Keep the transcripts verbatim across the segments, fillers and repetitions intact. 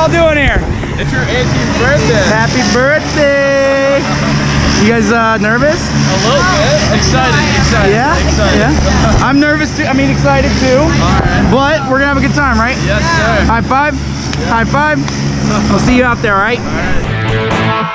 y'all doing here? It's your auntie's birthday. Happy birthday! You guys uh, nervous? A little bit. Excited, excited. Yeah? Excited. Yeah? I'm nervous too, I mean excited too. Alright. But we're gonna have a good time, right? Yes, sir. High five? Yeah. High five? We'll see you out there, all right? Alright.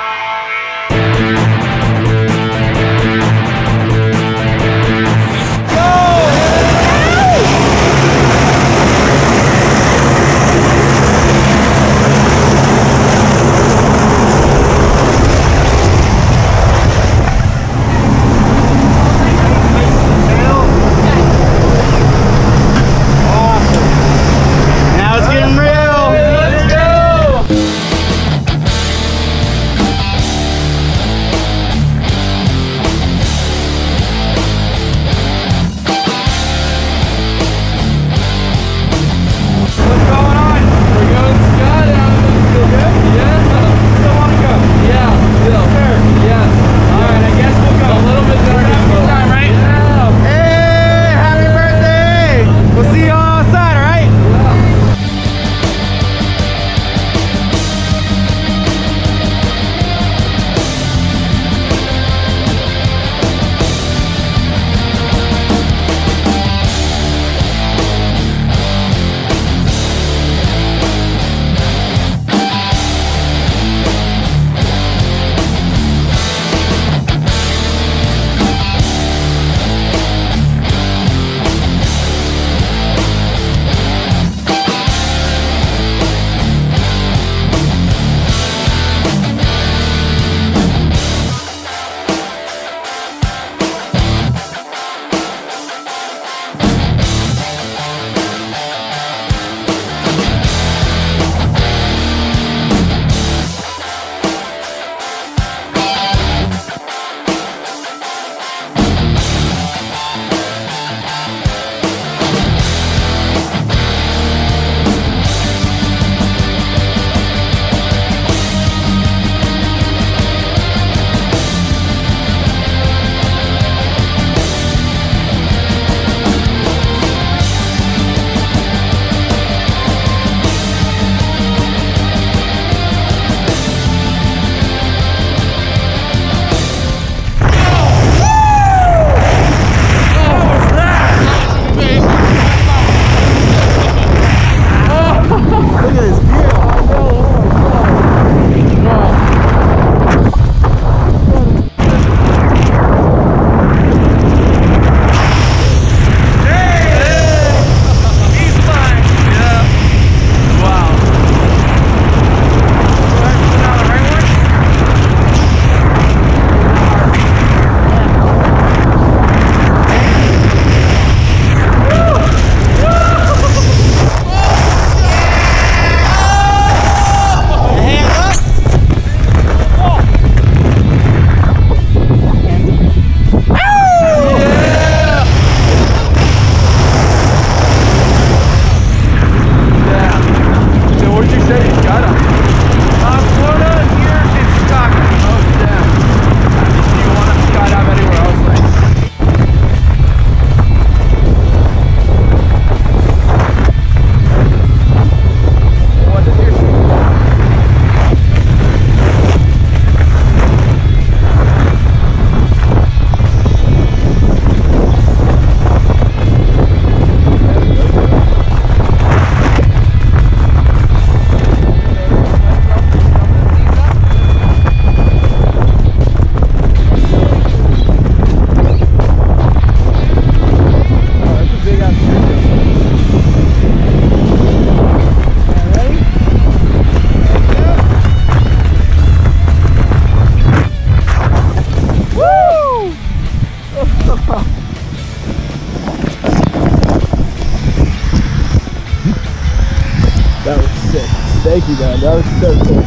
That was sick. Thank you, man. That was so cool.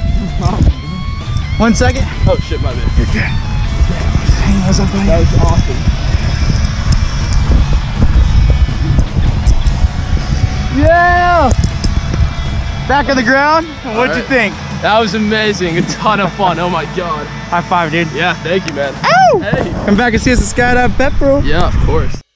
One second. Oh shit, my bad. You're good. Hang those up, buddy. That was awesome. Yeah! Back on the ground. What'd you right. think? That was amazing. A ton of fun. Oh my god. High five, dude. Yeah, thank you, man. Ow! Hey. Come back and see us at Skydive Pep, bro. Yeah, of course.